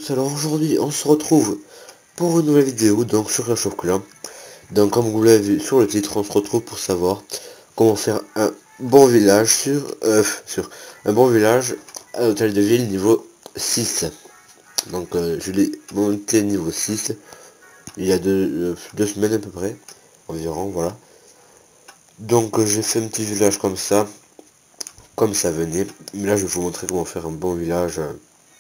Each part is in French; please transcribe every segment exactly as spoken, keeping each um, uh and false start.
tous, alors aujourd'hui on se retrouve pour une nouvelle vidéo donc sur Clash of Clans. Donc comme vous l'avez vu sur le titre, on se retrouve pour savoir comment faire un bon village sur, euh, sur un bon village à l'hôtel de ville niveau six. Donc euh, je l'ai monté niveau six il y a deux, euh, deux semaines à peu près, environ, voilà. Donc euh, j'ai fait un petit village comme ça, comme ça venait. Mais là je vais vous montrer comment faire un bon village euh,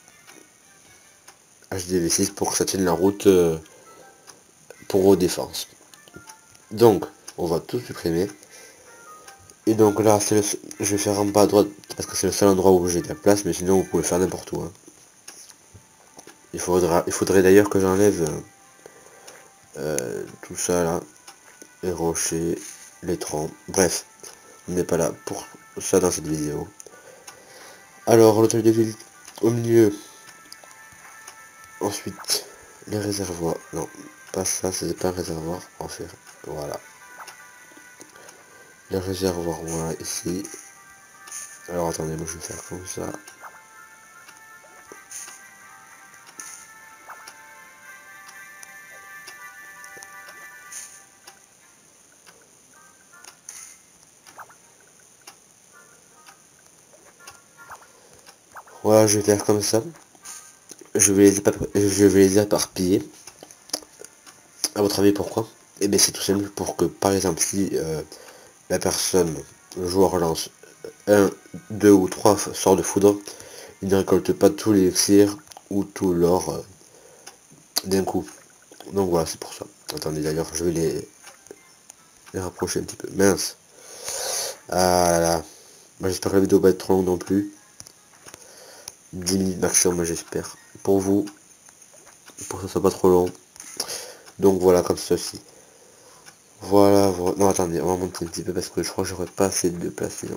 H D V six pour que ça tienne la route euh, pour vos défenses. Donc on va tout supprimer. Et donc là c'est le, je vais faire en bas à droite parce que c'est le seul endroit où j'ai de la place, mais sinon vous pouvez faire n'importe où, hein. Il faudra il faudrait d'ailleurs que j'enlève euh, euh, tout ça là, les rochers, les troncs, bref, on n'est pas là pour ça dans cette vidéo. Alors l'hôtel de ville au milieu, ensuite les réservoirs, non pas ça, c'est pas un réservoir, en faire, voilà. Les réservoirs, voilà, ici. Alors attendez, moi je vais faire comme ça. Voilà, je vais faire comme ça. Je vais les, je vais les éparpiller. À votre avis, pourquoi? Eh bien, c'est tout simple pour que, par exemple, si euh, la personne, le joueur lance un, deux ou trois sorts de foudre, il ne récolte pas tous les élixirs ou tout l'or euh, d'un coup. Donc voilà, c'est pour ça. Attendez, d'ailleurs, je vais les, les rapprocher un petit peu. Mince. Ah là là. Bah, j'espère que la vidéo va être trop longue non plus. dix minutes maximum, j'espère. Pour vous, pour que ça soit pas trop long. Donc voilà, comme ceci. Voilà, voilà. Non, attendez, on va monter un petit peu parce que je crois que j'aurais pas assez de place sinon.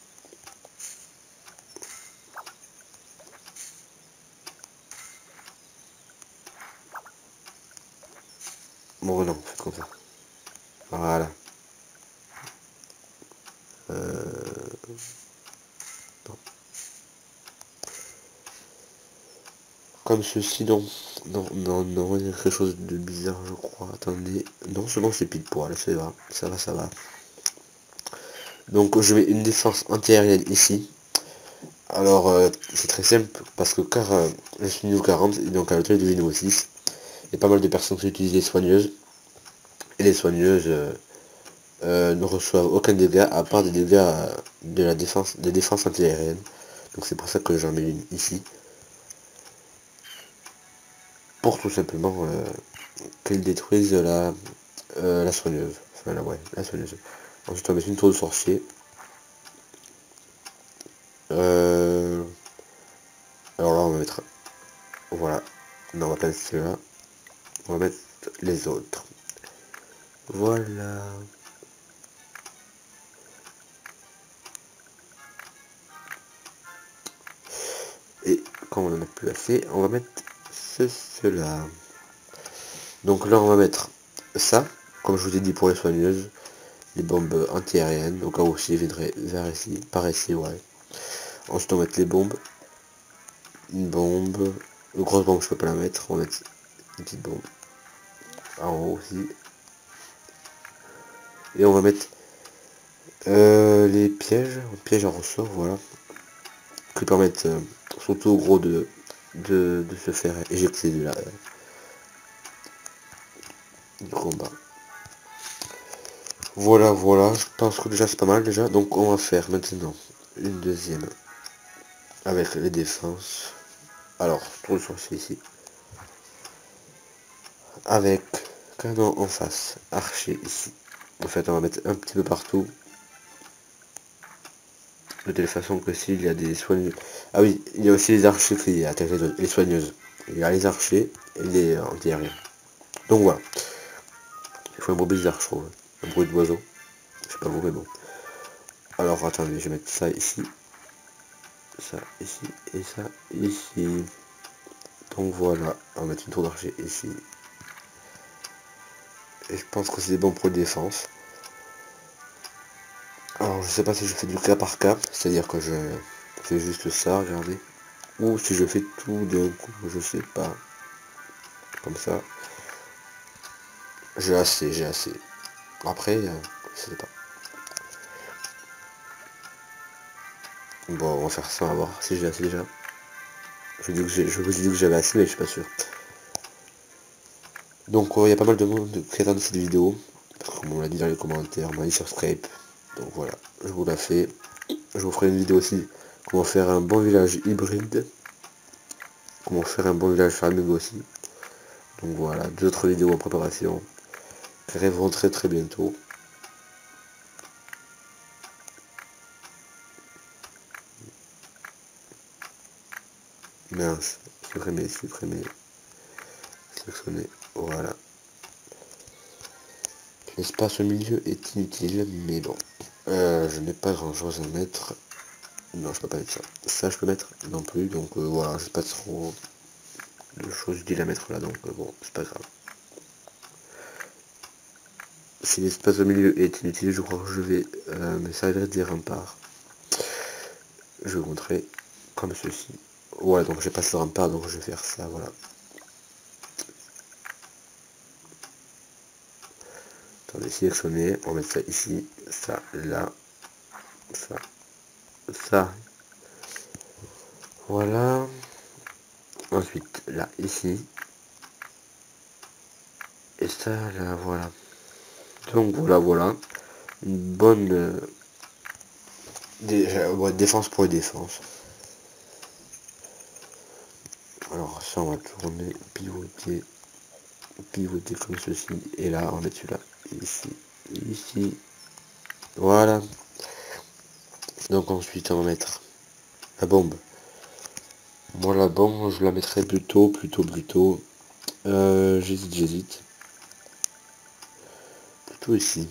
Bon, non, faites comme ça. Voilà. Euh... Non. Comme ceci, non. Non, non, non, il y a quelque chose de bizarre, je crois. Attendez. Non, c'est bon, c'est pile poil, ça va. Ça va, ça va. Donc, je mets une défense antiaérienne ici. Alors, euh, c'est très simple, parce que car euh, je suis niveau quarante, et donc à l'hôtel de niveau six, il y a pas mal de personnes qui utilisent les soigneuses. Et les soigneuses euh, euh, ne reçoivent aucun dégât, à part des dégâts euh, de la défense, des défenses antiaériennes. Donc c'est pour ça que j'en mets une ici. Pour tout simplement euh, qu'elle détruise la, euh, la soigneuse. Enfin, la, ouais, la soigneuse. Ensuite, on va mettre une tour de sorcier. Euh, alors là, on va mettre... Voilà. Non, on va pas mettre ceux-là. On va mettre les autres. Voilà. Et quand on n'en a plus assez, on va mettre ce, cela. Donc là, on va mettre ça, comme je vous ai dit pour les soigneuses, les bombes antiaériennes, au cas où s'ils viendraient vers ici, par ici, ouais. Ensuite, on va mettre les bombes. Une bombe. Une grosse bombe, je peux pas la mettre. On va mettre une petite bombe en haut aussi. Et on va mettre euh, les pièges, pièges à ressort, voilà. Qui permettent euh, surtout au gros de, de, de se faire éjecter de la, du combat. Voilà, voilà, je pense que déjà c'est pas mal déjà. Donc on va faire maintenant une deuxième avec les défenses. Alors, pour le sorcier ici. Avec canon en face, archer ici. En fait, on va mettre un petit peu partout. De telle façon que s'il y a des soigneuses... Ah oui, il y a aussi les archers qui attaquent les, les soigneuses. Il y a les archers et les anti-aériens. Donc voilà. Il faut un bruit bizarre, je trouve. Un bruit d'oiseau. Je sais pas vous, mais bon. Alors, attendez, je vais mettre ça ici. Ça ici et ça ici. Donc voilà, on va mettre une tour d'archer ici. Et je pense que c'est bon pour la défense. Alors je sais pas si je fais du cas par cas, c'est-à-dire que je fais juste ça, regardez. ou si je fais tout d'un coup, je sais pas. Comme ça. J'ai assez, j'ai assez. Après, euh, je sais pas. Bon, on va faire ça, on va voir si j'ai assez déjà. Je, dis que je vous ai dit que j'avais assez, mais je suis pas sûr. Donc, il euh, y a pas mal de monde qui attend cette vidéo. Parce que, comme on l'a dit dans les commentaires, on m'a dit sur Skype. Donc voilà, je vous la fais. Je vous ferai une vidéo aussi. Comment faire un bon village hybride. Comment faire un bon village farming aussi. Donc voilà, d'autres vidéos en préparation. Qui arriveront très très bientôt. Mince, supprimer, supprimer. Sélectionner, voilà. L'espace au milieu est inutile, mais bon. Euh, je n'ai pas grand chose à mettre. Non, je peux pas mettre ça. Ça, je peux mettre non plus, donc euh, voilà, j'ai pas trop de choses utiles à mettre là, donc euh, bon, c'est pas grave. Si l'espace au milieu est inutile, je crois que je vais euh, me servir des remparts. Je vais vous montrer comme ceci. Voilà, donc j'ai pas ce rempart, donc je vais faire ça, voilà. Attendez, sélectionner, on va mettre ça ici, ça, là, ça, ça. Voilà. Ensuite, là, ici. Et ça, là, voilà. Donc voilà, voilà. Une bonne euh, dé ouais, défense pour les défenses. Alors ça, on va tourner, pivoter, pivoter comme ceci. Et là, on va mettre celui-là. Ici, ici. Voilà. Donc ensuite, on va mettre la bombe. Moi, la bombe, je la mettrai plutôt, plutôt, plutôt. Euh, j'hésite, j'hésite. Plutôt ici.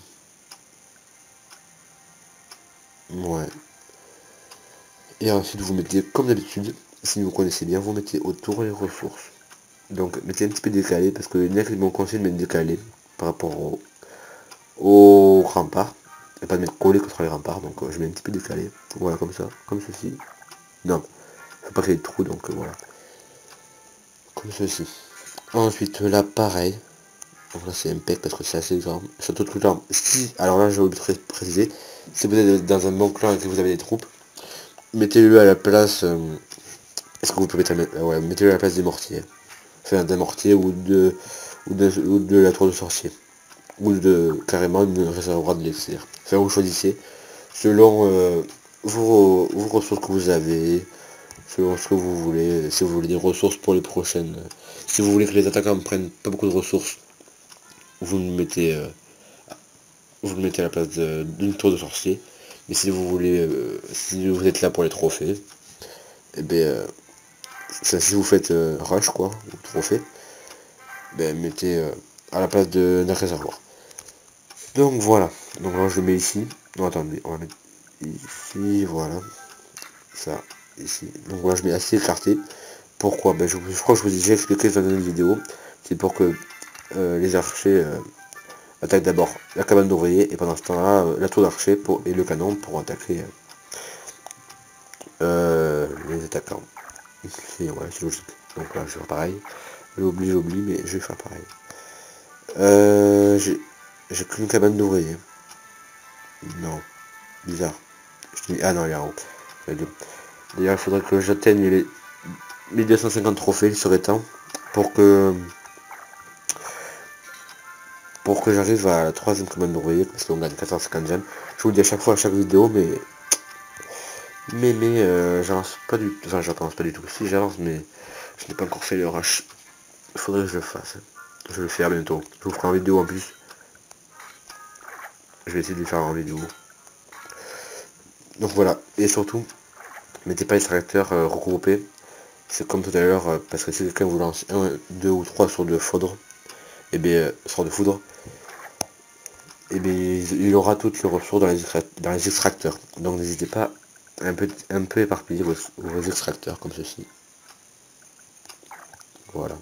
Ouais. Et ensuite, vous mettez, comme d'habitude, si vous connaissez bien, vous mettez autour les ressources. Donc, mettez un petit peu décalé, parce que il y en a qui m'ont conseillé de mettre décalé par rapport au, au rempart. Et pas de mettre collé contre les remparts, donc euh, je mets un petit peu décalé. Voilà, comme ça, comme ceci. Non, faut pas qu'il y ait de trous, donc euh, voilà. Comme ceci. Ensuite, là, pareil. Donc là, c'est impec parce que c'est assez grand. Surtout tout le temps. Si, alors là, je vais vous préciser, si vous êtes dans un bon clan et que vous avez des troupes, mettez-le à la place. Euh, Est-ce que vous pouvez mettre, ouais, mettez-le à la place des mortiers. Enfin, d'un mortier ou de, ou de, ou de la tour de sorcier. Ou de carrément une réservoir de l'élixir. Enfin, vous choisissez selon euh, vos, vos ressources que vous avez, selon ce que vous voulez. Si vous voulez des ressources pour les prochaines, euh, si vous voulez que les attaquants prennent pas beaucoup de ressources, vous le mettez, euh, vous le mettez à la place d'une tour de sorcier. Mais si vous voulez, euh, si vous êtes là pour les trophées, et bien, euh, ça, si vous faites euh, rush quoi, ou trophée, ben mettez euh, à la place d'un réservoir. Donc voilà, donc là je le mets ici. Non attendez, on va mettre ici, voilà. Ça, ici. Donc voilà, je mets assez écarté. Pourquoi? Ben je, je crois que je vous ai déjà expliqué dans une vidéo. C'est pour que euh, les archers euh, attaquent d'abord la cabane d'ouvriers et pendant ce temps-là, euh, la tour d'archer et le canon pour attaquer euh, les attaquants. Ici, ouais, c'est logique. Donc là, je vais faire pareil. J'oublie, j'oublie, mais je vais faire pareil. Euh, j'ai qu'une cabane d'ouvriers. Non. Bizarre. Je dis, ah non, il est en haut. D'ailleurs, il faudrait que j'atteigne les mille deux cent cinquante trophées, il serait temps. Pour que pour que j'arrive à la troisième commande d'ouvrier, parce qu'on gagne quatre cent cinquante gemmes. Je vous le dis à chaque fois, à chaque vidéo, mais... Mais, mais, euh, j'avance pas du tout. Enfin, j'avance pas du tout. Si, j'avance, mais je n'ai pas encore fait le rush. Il faudrait que je le fasse. Je vais le faire bientôt. Je vous ferai en vidéo en plus. Je vais essayer de le faire en vidéo. Donc voilà. Et surtout, mettez pas les tracteurs euh, regroupés. C'est comme tout à l'heure, euh, parce que si quelqu'un vous lance un, deux ou trois sorts de foudre, et bien, euh, sorts de foudre, et bien, il aura toutes les ressources dans les, dans les extracteurs. Donc n'hésitez pas à un peu, un peu éparpiller vos, vos extracteurs comme ceci. Voilà.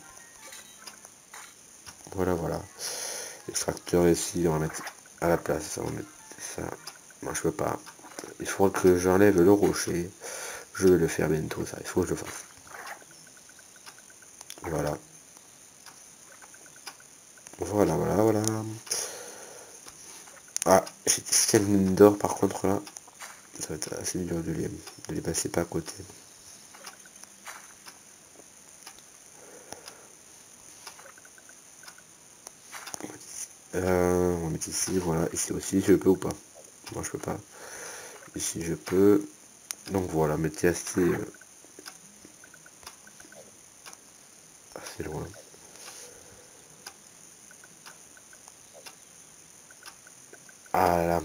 Voilà, voilà. Extracteur ici, on va mettre à la place. On va mettre ça. Moi, je peux pas. Il faudra que j'enlève le rocher. Je vais le faire bientôt, ça. Il faut que je le fasse. Voilà. Voilà, voilà, voilà. Ah, j'ai quelques mines d'or par contre là. Ça va être assez dur de les, de les passer pas à côté. Euh, on va mettre ici, voilà. Ici aussi, je peux ou pas? Moi je peux pas. Ici je peux. Donc voilà, mettez assez, euh, assez loin. Ah là.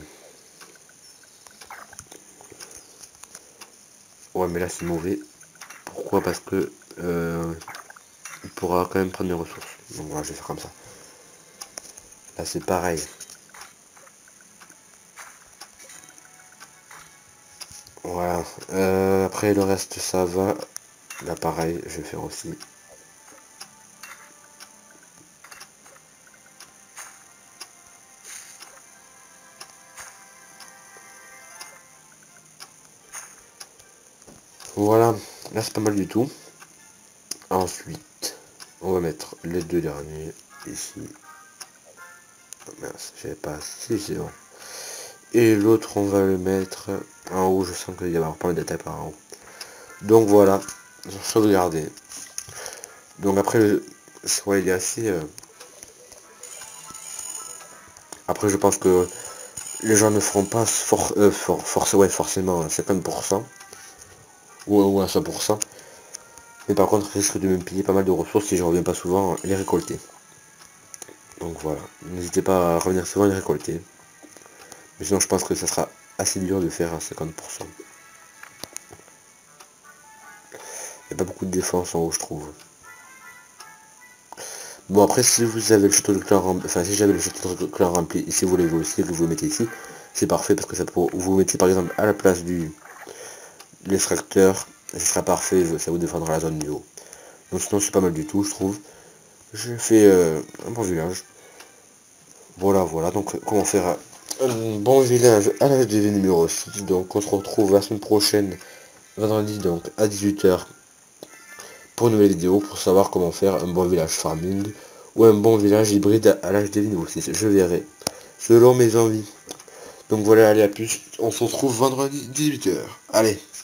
Ouais mais là c'est mauvais. Pourquoi? Parce que euh, il pourra quand même prendre mes ressources. Donc voilà, je vais faire comme ça. Là c'est pareil. Voilà. Euh, après le reste ça va. Là pareil, je vais faire aussi. Voilà, là c'est pas mal du tout. Ensuite, on va mettre les deux derniers ici. Oh, mince, j'avais pas si c'est bon. Et l'autre on va le mettre en haut, je sens qu'il y avoir pas mal d'attaques par en haut. Donc voilà, sauvegarder. Donc après le ouais, il est assez. Euh... Après je pense que les gens ne feront pas for... euh, for... force ouais forcément à cinquante pour cent ou, ou à cent pour cent. Mais par contre risque de me payer pas mal de ressources si je reviens pas souvent les récolter. Donc voilà, n'hésitez pas à revenir souvent les récolter. Mais sinon je pense que ça sera assez dur de faire à cinquante pour cent. Il n'y a pas beaucoup de défense en haut je trouve. Bon après si vous avez le château de clan rempli, enfin si j'avais le château de clan rempli et si vous voulez aussi que vous le mettez ici, c'est parfait parce que ça peut vous mettez par exemple à la place du l'extracteur, ce sera parfait, ça vous défendra la zone du haut. Donc sinon c'est pas mal du tout je trouve. Je fais euh, un bon village. Voilà voilà donc comment faire un bon village à la V numéro six. Donc on se retrouve la semaine prochaine, vendredi donc à dix-huit heures pour une nouvelle vidéo pour savoir comment faire un bon village farming ou un bon village hybride à l'H D niveau six. Je verrai selon mes envies. Donc voilà, allez à plus, on se retrouve vendredi dix-huit heures. Allez.